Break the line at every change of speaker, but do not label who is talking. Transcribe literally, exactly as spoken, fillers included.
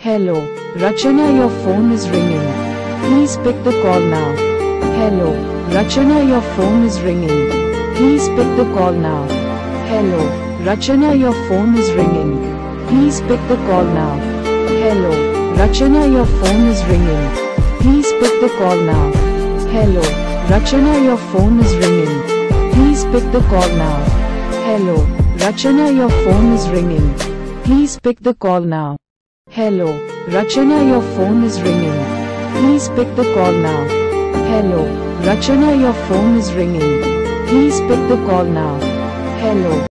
Hello, Rachana, your phone is ringing. Please pick the call now. Hello, Rachana, your phone is ringing. Please pick the call now. Hello, Rachana, your phone is ringing. Please pick the call now. Hello, Rachana, your phone is ringing. Please pick the call now. Hello, Rachana, your phone is ringing. Please pick the call now. Hello, Rachana, your phone is ringing. Please pick the call now. Hello, Rachana, your phone is ringing. Please pick the call now. Hello, Rachana, your phone is ringing. Please pick the call now. Hello.